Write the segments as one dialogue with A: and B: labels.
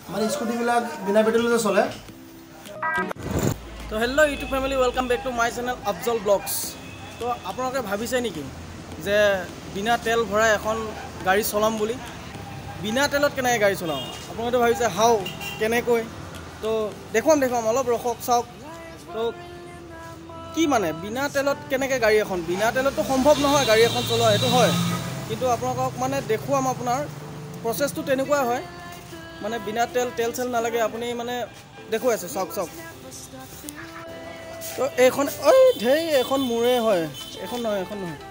A: মানে স্কুটিবিলাক বিনা পেট্ৰলতে চলে।
B: তো hello' YouTube family, welcome back to my channel Afzal vlogs. তো আপোনালোকে ভাবিছে নেকি যে বিনা তেল ভৰাই এখন গাড়ী চলাম বুলি? বিনা তেলত কেনেকৈ গাড়ী চলাওঁ? আপোনালোকে ভাবিছে হাও কেনেকৈ? তো দেখুৱাম অলপ ৰখক চাওক। তো কি মানে বিনা তেলত কেনেকৈ গাড়ী এখন? বিনা তেলততো সম্ভৱ নহয় গাড়ী এখন চলোৱা, সেইটো হয়, কিন্তু আপোনালোকক মানে দেখুৱাম। আপোনাৰ প্ৰচেছটো তেনেকুৱা হয়, মানে বিনা তেল চেল নালাগে, আপুনি মানে দেখুৱাই আছে চাওক। তো এইখন এখন মোৰে হয়, এখন নহয়।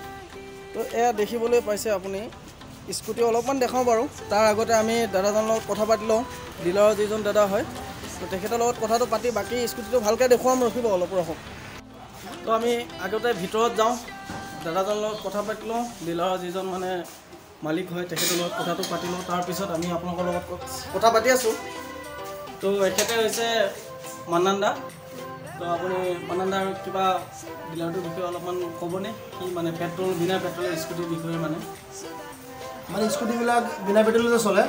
B: তো এয়া দেখিবলৈ পাইছে আপুনি স্কুটি। অলপমান দেখাওঁ বাৰু, তাৰ আগতে আমি দাদাজনৰ লগত কথা পাতি লওঁ, ডিলাৰৰ যিজন দাদা হয়। তো তেখেতৰ লগত কথাটো পাতি বাকী স্কুটিটো ভালকৈ দেখুৱাম, ৰখিব অলপ ৰখক। তো আমি আগতে ভিতৰত যাওঁ, দাদাজনৰ লগত কথা পাতি লওঁ, ডিলাৰৰ যিজন মানে মালিক হয় তেখেতৰ লগত কথাটো পাতি লওঁ। তাৰপিছত আমি আপোনালোকৰ লগত কথা পাতি আছোঁ। তো এখেতে হৈছে মান্নানদা। তো আপুনি মান্নানদাৰ কিবা ডিলাৰটোৰ বিষয়ে অলপমান ক'বনে? কি মানে বিনা পেট্ৰলৰ স্কুটিৰ বিষয়ে মানে
A: স্কুটিবিলাক বিনা পেট্ৰলতে চলে।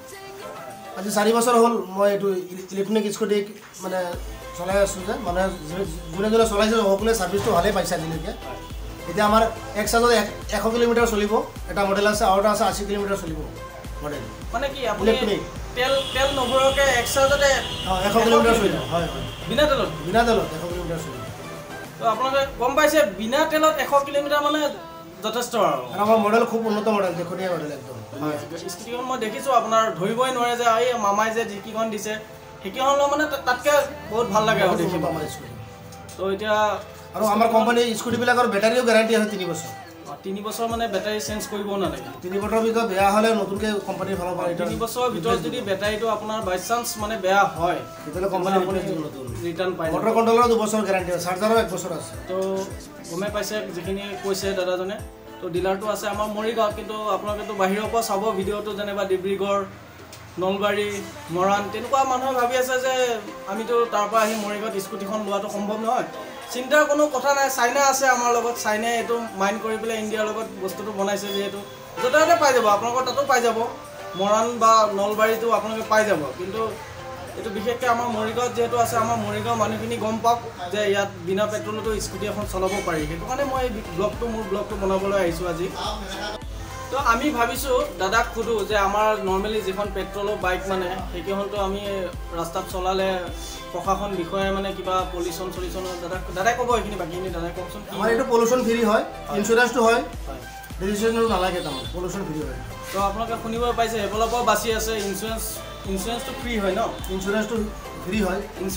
A: আজি 4 বছৰ হ'ল মই এইটো ইলেক্ট্ৰনিক স্কুটি মানে চলাই আছোঁ। যে মানুহে যোনে চলাইছে সকলোৱে ছাৰ্ভিচটো ভালেই পাইছে আজিলৈকে। এতিয়া আমাৰ এক চাৰ্জত 100 কিলোমিটাৰ চলিব, এটা মডেল আছে, আৰু এটা আছে 80 কিলোমিটাৰ চলিব মডেল।
B: মানে কি
A: ইলেক্ট্ৰনিক
B: তেল নভৰোৱাকৈ এক চাৰ্জতে
A: 100 কিলোমিটাৰ চলিব? হয়,
B: বিনা তেলত
A: 100 কিলোমিটাৰ চলিব।
B: তো আপোনালোকে গম পাইছে বিনা তেলত 100 কিলোমিটাৰ মানে যথেষ্ট আৰু
A: আমাৰ মডেল খুব উন্নত মডেল, দেখনীয়া মডেল একদম।
B: হয়, স্কুটিখন মই দেখিছোঁ, আপোনাৰ ধৰিবই নোৱাৰে যে এই মামাই যে যিকেইখন দিছে সেইকেইখনলৈ মানে তাতকৈ বহুত ভাল লাগে আৰু দেখিব আমাৰ স্কুটি। তো এতিয়া
A: আৰু আমাৰ কোম্পানীৰ স্কুটিবিলাকৰ বেটাৰীও গেৰাণ্টি আছে 3 বছৰ।
B: 3 বছৰ মানে বেটাৰী চেঞ্জ কৰিব নালাগে।
A: 3 বছৰৰ ভিতৰত বেয়া হ'লে নতুনকৈ কোম্পানীৰ ফালৰ পৰা
B: 3 বছৰৰ ভিতৰত যদি বেটাৰীটো আপোনাৰ বাই চান্স মানে বেয়া হয়
A: তেতিয়াহ'লে কোম্পানী আপুনি নতুন
B: ৰিটাৰ্ণ পায়।
A: মটৰ কণ্ট্ৰলৰ 2 বছৰ গেৰাণ্টি আছে, চাৰ্জাৰৰ 1 বছৰ আছে।
B: তো গমেই পাইছে যিখিনি কৈছে দাদাজনে। তো ডিলাৰটো আছে আমাৰ মৰিগাঁৱত, কিন্তু আপোনালোকেতো বাহিৰৰ পৰা চাব ভিডিঅ'টো, যেনিবা ডিব্ৰুগড়, নলবাৰী, মৰাণ, তেনেকুৱা মানুহে ভাবি আছে যে আমিতো তাৰ পৰা আহি মৰিগাঁৱত স্কুটিখন লোৱাটো সম্ভৱ নহয়। চিন্তাৰ কোনো কথা নাই, চাইনা আছে আমাৰ লগত। চাইনাই এইটো মাইণ্ড কৰি পেলাই ইণ্ডিয়াৰ লগত বস্তুটো বনাইছে, যিহেতু য'তে ত'তে পাই যাব, আপোনালোকৰ তাতো পাই যাব, মৰাণ বা নলবাৰীটো আপোনালোকে পাই যাব। কিন্তু এইটো বিশেষকৈ আমাৰ মৰিগাঁৱত যিহেতু আছে, আমাৰ মৰিগাঁৱৰ মানুহখিনি গম পাওক যে ইয়াত বিনা পেট্ৰলতো স্কুটি এখন চলাব পাৰি। সেইটো কাৰণে মই মোৰ ব্লগটো বনাবলৈ আহিছোঁ আজি। তো আমি ভাবিছোঁ দাদাক সোধোঁ যে আমাৰ নৰ্মেলি যিখন পেট্ৰলৰ বাইক মানে সেইকেইখনতো আমি ৰাস্তাত চলালে প্ৰশাসন বিষয়ে মানে কিবা পলিউশ্যন দাদাই ক'ব সেইখিনি, বাকীখিনি দাদাই কওকচোন।
A: আমাৰ এইটো পলিউশ্যন ফ্ৰী হয়, ইঞ্চুৰেঞ্চটো হয়, ৰেজিষ্ট্ৰেশ্যনটো নালাগে, তাৰমানে পলিউশ্যন ফ্ৰী হয়।
B: তো আপোনালোকে শুনিব পাইছে সেইফালৰ পৰাও বাচি আছে। ইঞ্চুৰেঞ্চটো ফ্ৰী হয় ন?
A: ইঞ্চুৰেঞ্চটো ফ্ৰী হয়,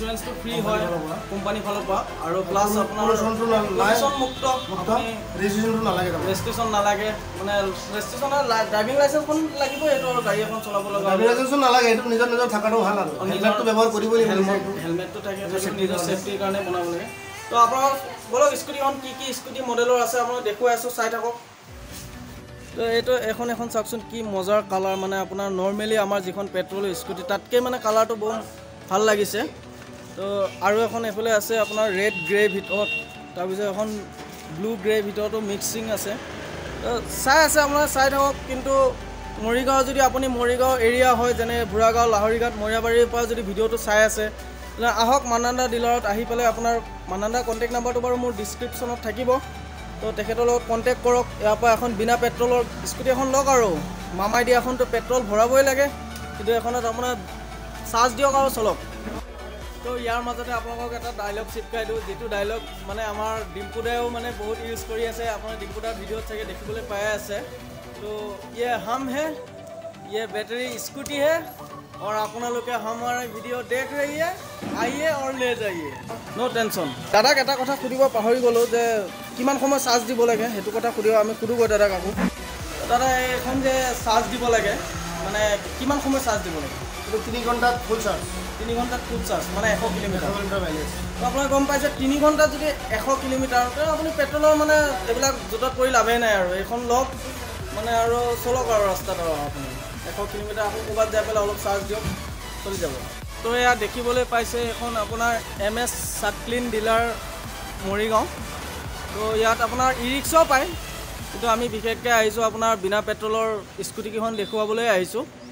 A: কোম্পানীৰ
B: ফালৰ পৰা। আৰু প্লাছ আপোনাৰ মুক্ত,
A: ৰেজিষ্ট্ৰেশ্যনটো নালাগে,
B: ৰেজিষ্ট্ৰেশ্যন নালাগে, মানে ৰেজিষ্ট্ৰেশ্যনৰ ড্ৰাইভিং লাইচেঞ্চখন লাগিব, এইটো আৰু গাড়ী এখন চলাব লগা।
A: ড্ৰাইভিং লাইচেঞ্চটো নালাগে, এইটো নিজৰ থকাটো ভাল আৰু হেলমেটটো ব্যৱহাৰ কৰিবই লাগিব।
B: হেলমেটটো থাকে, নিজৰ ছেফটিৰ কাৰণে বনাব লাগে। তো আপোনালোক বলক স্কুটিখন কি স্কুটি মডেলৰ আছে আপোনালোক দেখুৱাই আছোঁ, চাই থাকক। তো এইটো এখন চাওকচোন, কি মজাৰ কালাৰ, মানে আপোনাৰ নৰ্মেলি আমাৰ যিখন পেট্ৰলৰ স্কুটি তাতকৈ মানে কালাৰটো বহুত ভাল লাগিছে। তো আৰু এখন এইফালে আছে আপোনাৰ ৰেড গ্ৰে ভিতৰত, তাৰপিছত এখন ব্লু গ্ৰে ভিতৰতো মিক্সিং আছে। তো চাই আছে আপোনাৰ, চাই থাকক। কিন্তু মৰিগাঁও যদি আপুনি মৰিগাঁও এৰিয়া হয়, যেনে বুঢ়াগাঁও, লাহৰীঘাট, মৰিয়াবাৰীৰ পৰা যদি ভিডিঅ'টো চাই আছে, তেনে আহক মান্নানদা ডিলাৰত আহি পেলাই আপোনাৰ মান্নানদাৰ কণ্টেক্ট নাম্বাৰটো বাৰু মোৰ ডিছক্ৰিপশ্যনত থাকিব। তো তেখেতৰ লগত কণ্টেক্ট কৰক, ইয়াৰ পৰা এখন বিনা পেট্ৰলৰ স্কুটি এখন লওক। আৰু মামাই দিয়া এখনতো পেট্ৰল ভৰাবই লাগে, কিন্তু এখনত আপোনাৰ চাৰ্জ দিয়ক আৰু চলক। তো ইয়াৰ মাজতে আপোনালোকক এটা ডাইলগ চিপকাই দিওঁ, যিটো ডাইলগ মানে আমাৰ ডিম্পুদায়েও মানে বহুত ইউজ কৰি আছে। আপোনাৰ ডিম্পুদাৰ ভিডিঅ'ত চাগে দেখিবলৈ পাই আছে। তো ইয়ে হাম হে, ইয়ে বেটাৰী স্কুটি হে, और আপোনালোকে हमारे ভিডিঅ' দেখ रही है, आइए और ले जाइए, नो टेंशन। দাদাক এটা কথা সুধিব পাহৰি গ'লোঁ যে কিমান সময় চাৰ্জ দিব লাগে, সেইটো কথা সুধিব। আমি সুধোগৈ দাদাক আকৌ। দাদা এইখন যে চাৰ্জ দিব লাগে, মানে কিমান সময় চাৰ্জ দিব লাগে?
A: এইটো 3 ঘণ্টাত ফুল চাৰ্জ।
B: 3 ঘণ্টাত ফুল চাৰ্জ, মানে 100 কিলোমিটাৰ মাইলেজ। তো আপোনালোকে গম পাইছে 3 ঘণ্টাত যদি 100 কিলোমিটাৰ, আপুনি পেট্ৰলৰ মানে এইবিলাক জোঁটত কৰি লাভেই নাই আৰু। এইখন লওক মানে আৰু চলক আৰু ৰাস্তাত আৰু আপুনি 100 কিলোমিটাৰ আকৌ ক'ৰবাত যাই পেলাই অলপ চাৰ্জ দিয়ক, চলি যাব। তো এয়া দেখিবলৈ পাইছে এখন আপোনাৰ MS চাকলিন ডিলাৰ মৰিগাঁও। তো ইয়াত আপোনাৰ ই ৰিক্সাও পায়, কিন্তু আমি বিশেষকৈ আহিছোঁ আপোনাৰ বিনা পেট্ৰলৰ স্কুটিকেইখন দেখুৱাবলৈ আহিছোঁ। তো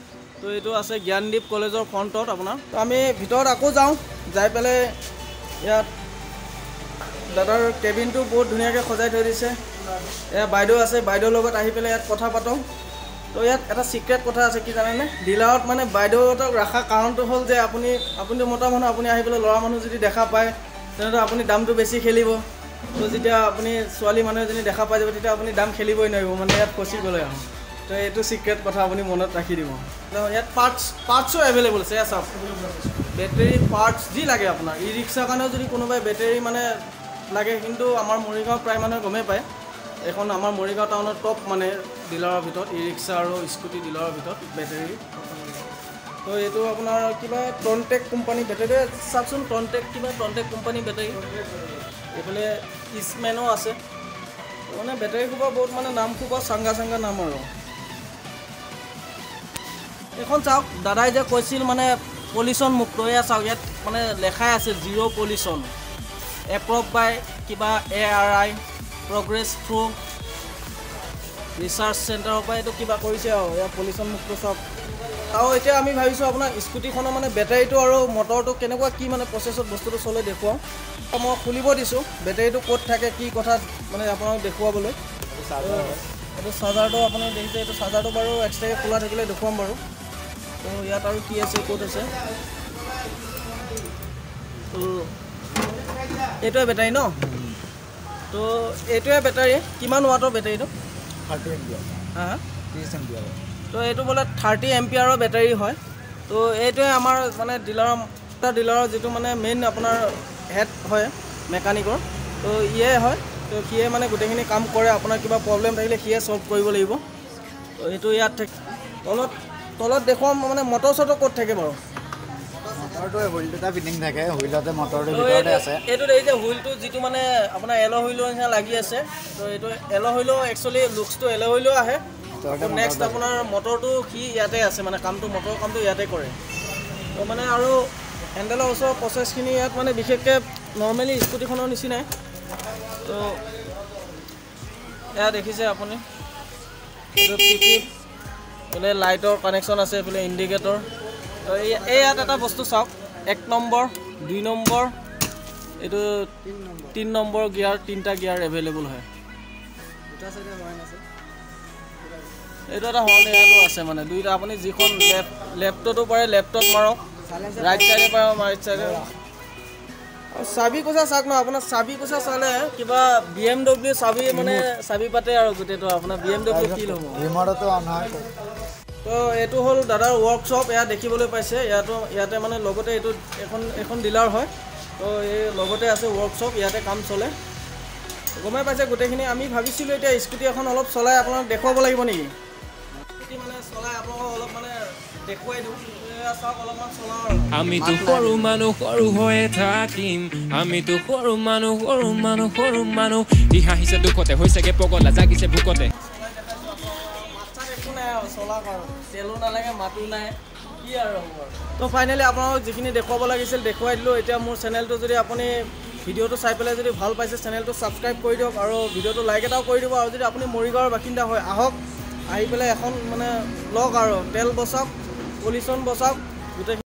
B: তো এইটো আছে জ্ঞানদীপ কলেজৰ ফ্ৰণ্টত আপোনাৰ। তো আমি ভিতৰত আকৌ যাওঁ, যাই পেলাই ইয়াত দাদাৰ কেবিনটো বহুত ধুনীয়াকৈ সজাই থৈ দিছে। এয়া বাইদেউ আছে, বাইদেউৰ লগত আহি পেলাই ইয়াত কথা পাতোঁ। তো ইয়াত এটা ছিক্ৰেট কথা আছে, কি জানেনে? ডিলাৰত মানে বাইদেউহঁতক ৰখা কাৰণটো হ'ল যে আপুনিতো মতা মানুহ, আপুনি আহি পেলাই ল'ৰা মানুহ যদি দেখা পায় তেনেহ'লে আপুনি দামটো বেছি খেলিব। তো যেতিয়া আপুনি ছোৱালী মানুহ এজনী দেখা পাই যাব তেতিয়া আপুনি দাম খেলিবই নোৱাৰিব, মানে ইয়াত ফচি গ'লে আহোঁ। তো এইটো ছিক্ৰেট কথা আপুনি মনত ৰাখি দিব। ইয়াত পাৰ্টছো এভেইলেবল আছে। এয়া চাওক, বেটেৰী পাৰ্টছ যি লাগে আপোনাৰ। ই ৰিক্সাৰ কাৰণেও যদি কোনোবাই বেটেৰী মানে লাগে, কিন্তু আমাৰ মৰিগাঁও প্ৰায় মানুহে গমেই পায়, এখন আমাৰ মৰিগাঁও টাউনৰ টপ মানে ডিলাৰৰ ভিতৰত, ই ৰিক্সা আৰু স্কুটি ডিলাৰৰ ভিতৰত বেটেৰী। তো এইটো আপোনাৰ কিবা টনটেক কোম্পানী বেটেৰী, চাওকচোন টনটেক কোম্পানী বেটেৰী। এইফালে ইষ্টমেনো আছে, মানে বেটেৰী খোপা বহুত মানে নাম খোপা চাংগা নাম আৰু। এইখন চাওক, দাদাই যে কৈছিল মানে পলিউশ্যন মুক্ত, এয়া চাওক ইয়াত মানে লেখাই আছে 0 পলিউশ্যন, এপ্ৰুভ বাই কিবা ARI প্ৰগ্ৰেছ থ্ৰু ৰিচাৰ্চ চেণ্টাৰৰ পৰা এইটো কিবা কৰিছে আৰু ইয়াত পলিউশ্যন মুক্ত চাওক। আৰু এতিয়া আমি ভাবিছোঁ আপোনাৰ স্কুটিখনৰ মানে বেটাৰীটো আৰু মটৰটো কেনেকুৱা কি মানে প্ৰচেছত বস্তুটো চলে দেখুৱাওঁ। মই খুলিব দিছোঁ বেটাৰীটো ক'ত থাকে কি কথা মানে আপোনাক দেখুৱাবলৈ। এইটো চাৰ্জাৰটো আপুনি দেখিছে, এইটো চাৰ্জাৰটো বাৰু এক্সট্ৰাকৈ খোলা থাকিলে দেখুৱাম বাৰু। তো ইয়াত আৰু কি আছে, ক'ত আছে, তো এইটোৱে বেটাৰী ন? তো এইটোৱে বেটাৰী। কিমান ৱাটৰ বেটাৰীটো?
C: 30 এম্পিয়াৰ।
B: হা
C: 30 এম্পিয়াৰ।
B: তো এইটো বোলে 30 এম্পিয়াৰৰ বেটাৰী হয়। তো এইটোৱে আমাৰ মানে ডিলাৰৰ যিটো মানে মেইন আপোনাৰ হেড হয় মেকানিকৰ, তো ইয়ে হয়। তো সিয়ে মানে গোটেইখিনি কাম কৰে, আপোনাৰ কিবা প্ৰব্লেম থাকিলে সিয়ে ছল্ভ কৰিব লাগিব। তো এইটো ইয়াত থাকে। তলত দেখুৱাম মানে মটৰ চটৰ ক'ত থাকে বাৰু?
C: মটৰটো হুইল দুটা ফিটিং থাকে, হুইলতে মটৰটো ভিতৰতে আছে।
B: এইটোত এই যে হুইলটো যিটো মানে আপোনাৰ এল' হুইলৰ নিচিনা লাগি আছে, তো এইটো এল' হুইলো একচুৱেলি লুকছটো এল' হুইলো আহে। নেক্সট আপোনাৰ মটৰটো সি ইয়াতে আছে, মানে মটৰৰ কামটো ইয়াতে কৰে। তো মানে আৰু হেণ্ডেলৰ ওচৰৰ প্ৰচেছখিনি ইয়াত মানে বিশেষকৈ নৰ্মেলি স্কুটিখনৰ নিচিনাই। তো এয়া দেখিছে আপুনি, এইটো এইফালে লাইটৰ কানেকশ্যন আছে, এইফালে ইণ্ডিকেটৰ। তো ইয়াত এটা বস্তু চাওক, 1 নম্বৰ 2 নম্বৰ এইটো 3 নম্বৰ গিয়াৰ, 3টা গিয়াৰ এভেইলেবল হয়। এইটো এটা হৰ্ণ ইয়াতো আছে, মানে দুইটা আপুনি যিখন লেফ্টতো পাৰে লেফ্টত মাৰক, ৰাইট চাইডে পাৰে ৰাইট চাইডে। আৰু চাবি কোচা চাওক ন, আপোনাৰ চাবি কোচা চালে কিবা BMW চাবি মানে চাবি পাতে আৰু গোটেইটো আপোনাৰ BMW ফিল হ'ব।
C: ৰিমটতো অন হয়।
B: তো এইটো হ'ল দাদাৰ ৱৰ্কশ্বপ, এয়া দেখিবলৈ পাইছে। ইয়াতে মানে লগতে এইটো এখন ডিলাৰ হয়। তো এই লগতে আছে ৱৰ্কশ্বপ, ইয়াতে কাম চলে। গমেই পাইছে গোটেইখিনি। আমি ভাবিছিলোঁ এতিয়া স্কুটি এখন অলপ চলাই আপোনাক দেখুৱাব লাগিব নেকি? স্কুটি মানে চলাই আপোনালোকক অলপ মানে দেখুৱাই দিওঁ। চাওক অলপমান চলাওঁ।
D: আমিতো সৰু মানুহ সৰু হৈয়ে থাকিম, আমিতো সৰু মানুহ ই হাঁহিছে দুখতে, হৈছেগে পগলা জাগিছে ভোকতে।
B: চলাক আৰু তেলো নালাগে, মাতো নাই, কি আৰু হ'ব আৰু। তো ফাইনেলি আপোনালোকক যিখিনি দেখুৱাব লাগিছিল দেখুৱাই দিলোঁ। এতিয়া মোৰ চেনেলটো যদি আপুনি ভিডিঅ'টো চাই পেলাই যদি ভাল পাইছে, চেনেলটো ছাবস্ক্ৰাইব কৰি দিয়ক আৰু ভিডিঅ'টো লাইক এটাও কৰি দিব। আৰু যদি আপুনি মৰিগাঁৱৰ বাসিন্দা হয়, আহক, আহি পেলাই এখন মানে লওক আৰু তেল বচাওক, পলিউশ্যন বচাওক, গোটেই